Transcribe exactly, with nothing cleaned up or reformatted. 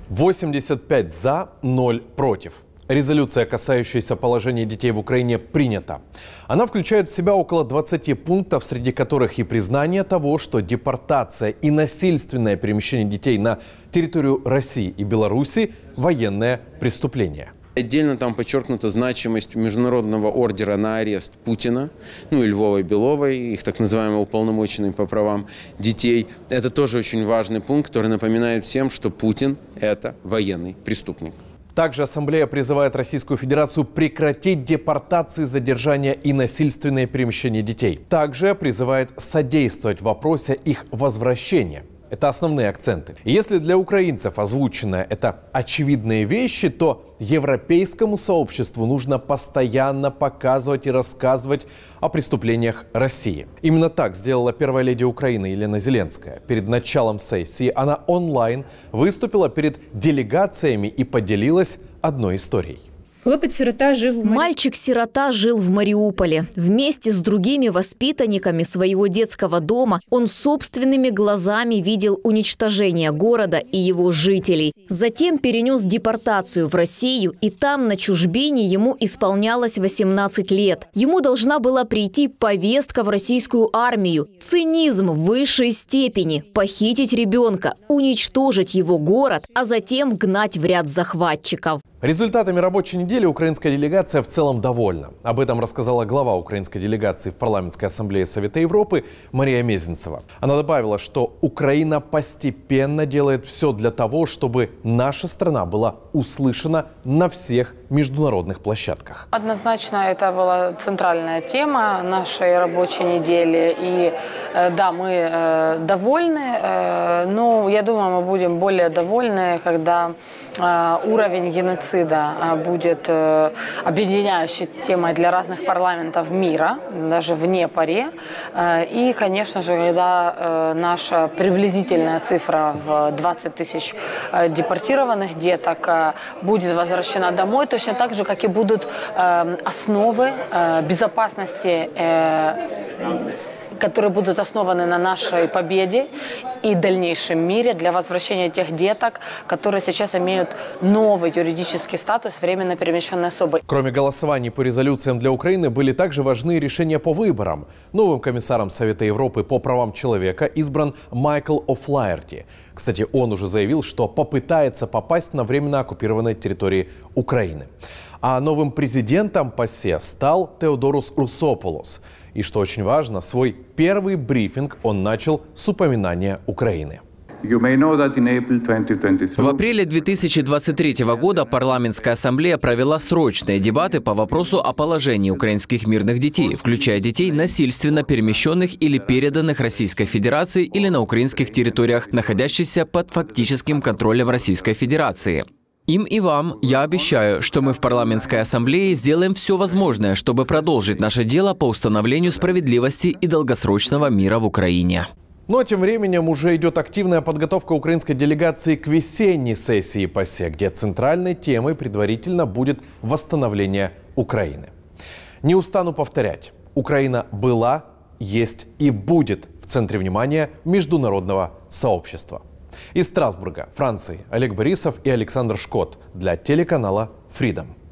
восемьдесят пять за, ноль против. Резолюция, касающаяся положения детей в Украине, принята. Она включает в себя около двадцати пунктов, среди которых и признание того, что депортация и насильственное перемещение детей на территорию России и Беларуси – военное преступление. Отдельно там подчеркнута значимость международного ордера на арест Путина, ну и Львовой, Беловой, их так называемые уполномоченные по правам детей. Это тоже очень важный пункт, который напоминает всем, что Путин – это военный преступник. Также Ассамблея призывает Российскую Федерацию прекратить депортации, задержания и насильственное перемещение детей. Также призывает содействовать в вопросе их возвращения. Это основные акценты. И если для украинцев озвученное – это очевидные вещи, то европейскому сообществу нужно постоянно показывать и рассказывать о преступлениях России. Именно так сделала первая леди Украины Елена Зеленская. Перед началом сессии она онлайн выступила перед делегациями и поделилась одной историей. Мальчик-сирота жил в Мариуполе. Вместе с другими воспитанниками своего детского дома он собственными глазами видел уничтожение города и его жителей. Затем перенес депортацию в Россию, и там, на чужбине, ему исполнялось восемнадцать лет. Ему должна была прийти повестка в российскую армию. Цинизм в высшей степени. Похитить ребенка, уничтожить его город, а затем гнать в ряд захватчиков. Результатами рабочей недели украинская делегация в целом довольна. Об этом рассказала глава украинской делегации в Парламентской ассамблее Совета Европы Мария Мезенцева. Она добавила, что Украина постепенно делает все для того, чтобы наша страна была услышана на всех международных площадках. Однозначно это была центральная тема нашей рабочей недели. И да, мы довольны, но я думаю, мы будем более довольны, когда уровень геноцида будет объединяющей темой для разных парламентов мира, даже вне ПАРЕ. И, конечно же, когда наша приблизительная цифра в двадцать тысяч депортированных деток будет возвращена домой, точно так же, как и будут основы безопасности, которые будут основаны на нашей победе и дальнейшем мире для возвращения тех деток, которые сейчас имеют новый юридический статус временно перемещенной особы. Кроме голосований по резолюциям для Украины, были также важны решения по выборам. Новым комиссаром Совета Европы по правам человека избран Майкл О'Флаерти. Кстати, он уже заявил, что попытается попасть на временно оккупированные территории Украины. А новым президентом ПАСЕ стал Теодорос Русополос. И, что очень важно, свой первый брифинг он начал с упоминания Украины. В апреле две тысячи двадцать третьего года Парламентская ассамблея провела срочные дебаты по вопросу о положении украинских мирных детей, включая детей, насильственно перемещенных или переданных Российской Федерации или на украинских территориях, находящихся под фактическим контролем Российской Федерации. Им и вам я обещаю, что мы в Парламентской ассамблее сделаем все возможное, чтобы продолжить наше дело по установлению справедливости и долгосрочного мира в Украине. Но тем временем уже идет активная подготовка украинской делегации к весенней сессии ПАСЕ, где центральной темой предварительно будет восстановление Украины. Не устану повторять, Украина была, есть и будет в центре внимания международного сообщества. Из Страсбурга, Франции, Олег Борисов и Александр Шкот для телеканала Freedom.